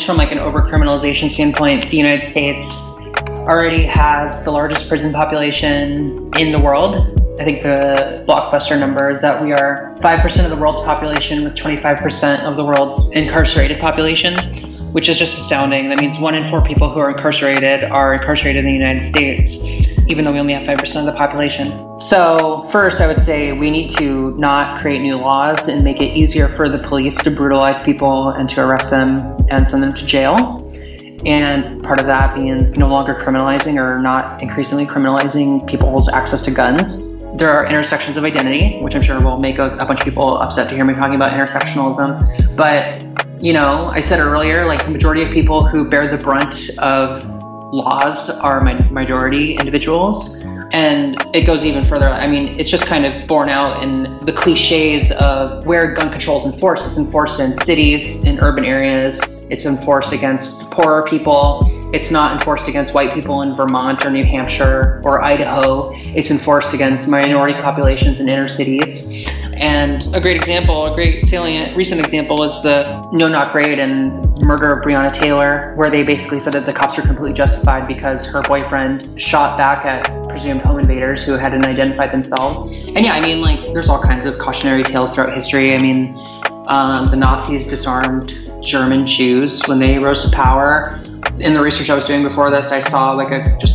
just from like an overcriminalization standpoint, the United States already has the largest prison population in the world. I think the blockbuster number is that we are 5% of the world's population with 25% of the world's incarcerated population, which is just astounding. That means 1 in 4 people who are incarcerated in the United States, even though we only have 5% of the population. So first, I would say we need to not create new laws and make it easier for the police to brutalize people and to arrest them and send them to jail. And part of that means no longer criminalizing or not increasingly criminalizing people's access to guns. There are intersections of identity, which I'm sure will make a bunch of people upset to hear me talking about intersectionalism. But, you know, I said earlier, like the majority of people who bear the brunt of laws are minority individuals. And it goes even further. I mean, it's just kind of borne out in the cliches of where gun control is enforced. It's enforced in cities, in urban areas. It's enforced against poorer people. It's not enforced against white people in Vermont or New Hampshire or Idaho. It's enforced against minority populations in inner cities. And a great example, a great salient recent example is the No Not Great and murder of Breonna Taylor, where they basically said that the cops were completely justified because her boyfriend shot back at presumed home invaders who hadn't identified themselves. And yeah, I mean, like, there's all kinds of cautionary tales throughout history. I mean, the Nazis disarmed German Jews when they rose to power. In the research I was doing before this, I saw like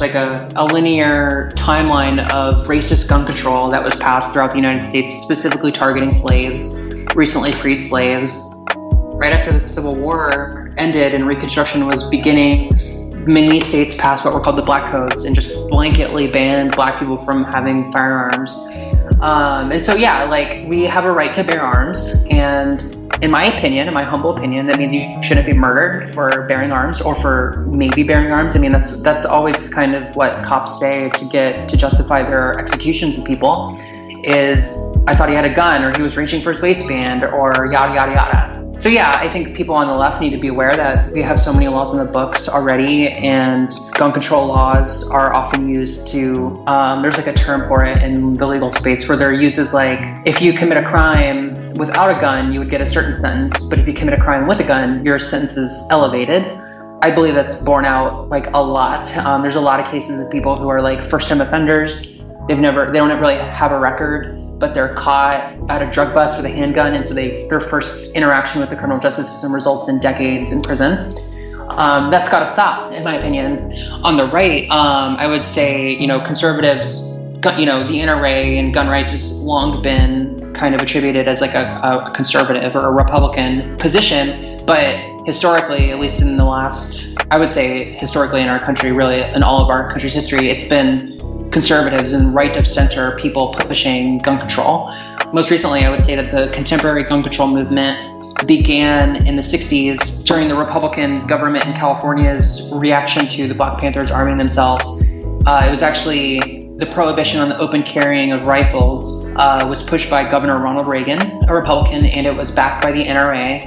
a linear timeline of racist gun control that was passed throughout the United States, specifically targeting slaves, recently freed slaves. Right after the Civil War ended and Reconstruction was beginning, many states passed what were called the Black Codes and just blanketly banned Black people from having firearms. And so, yeah, like, we have a right to bear arms, and in my opinion, in my humble opinion, that means you shouldn't be murdered for bearing arms or for maybe bearing arms. I mean, that's always kind of what cops say to justify their executions of people is, I thought he had a gun, or he was reaching for his waistband, or yada, yada, yada. So yeah, I think people on the left need to be aware that we have so many laws in the books already, and gun control laws are often used to, there's like a term for it in the legal space where they're used as like, if you commit a crime without a gun, you would get a certain sentence, but if you commit a crime with a gun, your sentence is elevated. I believe that's borne out like a lot. There's a lot of cases of people who are like first-time offenders. They don't really have a record, but they're caught at a drug bust with a handgun, and so their first interaction with the criminal justice system results in decades in prison. That's got to stop, in my opinion. On the right, I would say, you know, conservatives, you know, the NRA and gun rights has long been kind of attributed as like a conservative or a Republican position, but historically, at least in the last, I would say historically in our country, really in all of our country's history, it's been conservatives and right of center people pushing gun control. Most recently, I would say that the contemporary gun control movement began in the 60s during the Republican government in California's reaction to the Black Panthers arming themselves. It was actually the prohibition on the open carrying of rifles was pushed by Governor Ronald Reagan, a Republican, and it was backed by the NRA.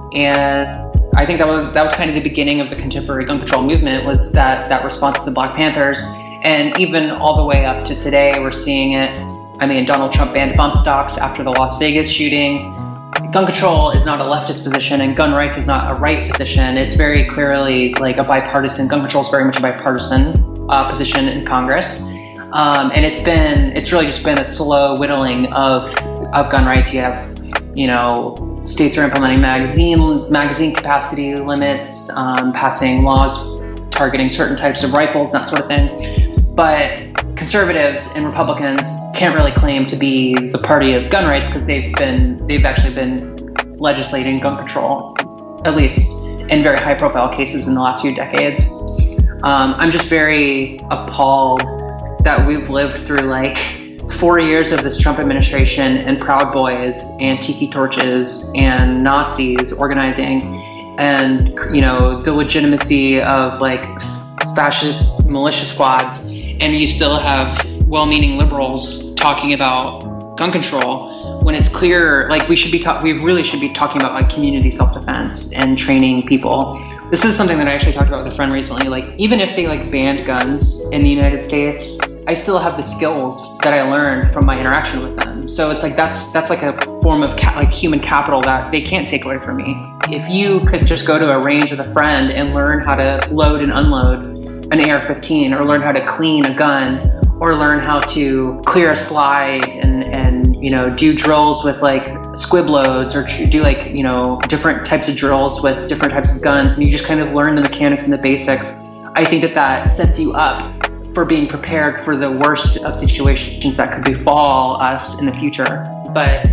And I think that was kind of the beginning of the contemporary gun control movement, was that response to the Black Panthers. And even all the way up to today, we're seeing it. I mean, Donald Trump banned bump stocks after the Las Vegas shooting. Gun control is not a leftist position, and gun rights is not a right position. It's very clearly like a bipartisan. Gun control is very much a bipartisan position in Congress. And it's really just been a slow whittling of gun rights. You have, you know, states are implementing magazine capacity limits, passing laws targeting certain types of rifles, that sort of thing. But conservatives and Republicans can't really claim to be the party of gun rights because they've actually been legislating gun control, at least in very high profile cases in the last few decades. I'm just very appalled that we've lived through like 4 years of this Trump administration and Proud Boys and Tiki Torches and Nazis organizing, and, you know, the legitimacy of like fascist militia squads, and you still have well-meaning liberals talking about gun control when it's clear, like, we really should be talking about like community self-defense and training people. This is something that I actually talked about with a friend recently. Like, even if they like banned guns in the United States, I still have the skills that I learned from my interaction with them. So it's like that's like a form of like human capital that they can't take away from me. if you could just go to a range with a friend and learn how to load and unload an AR-15, or learn how to clean a gun, or learn how to clear a slide and you know, do drills with like squib loads, or do like, you know, different types of drills with different types of guns, and you just kind of learn the mechanics and the basics. I think that sets you up for being prepared for the worst of situations that could befall us in the future. But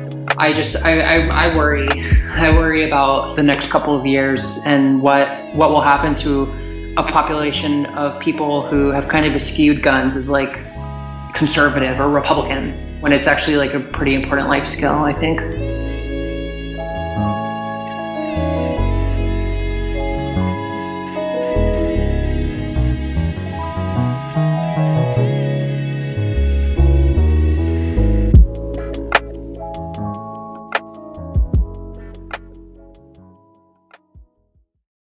I worry about the next couple of years and what will happen to a population of people who have kind of eschewed guns as like conservative or Republican, when it's actually like a pretty important life skill, I think.